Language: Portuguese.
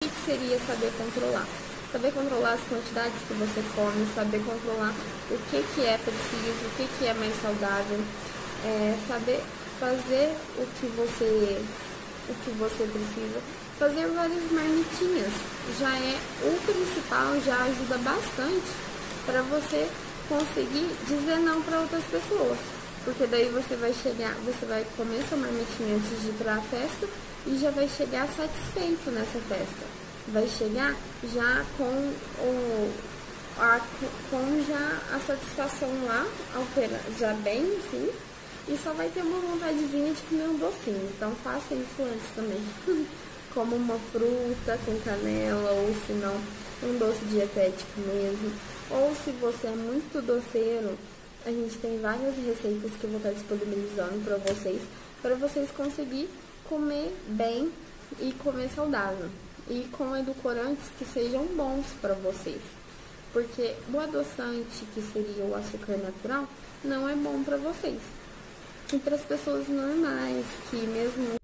que seria saber controlar? Saber controlar as quantidades que você come, saber controlar o que é preciso, o que é mais saudável, saber fazer o que você precisa, fazer várias marmitinhas. Já é o principal, já ajuda bastante para você conseguir dizer não para outras pessoas. Porque daí você vai comer sua marmitinha antes de ir para a festa e já vai chegar satisfeito nessa festa. Vai chegar já com já a satisfação lá, já bem, assim, e só vai ter uma vontadezinha de comer um docinho. Então faça isso antes também. Como uma fruta com canela, ou se não, um doce dietético mesmo. Ou se você é muito doceiro, a gente tem várias receitas que eu vou estar disponibilizando para vocês conseguirem comer bem e comer saudável. E com edulcorantes que sejam bons para vocês. Porque o adoçante, que seria o açúcar natural, não é bom para vocês. E para as pessoas normais, que mesmo